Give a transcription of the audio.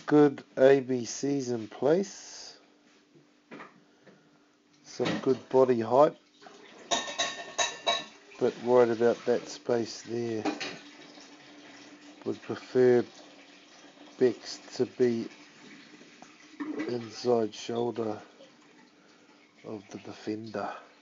good ABCs in place, some good body height, but worried about that space there. Would prefer Bex to be inside shoulder of the defender.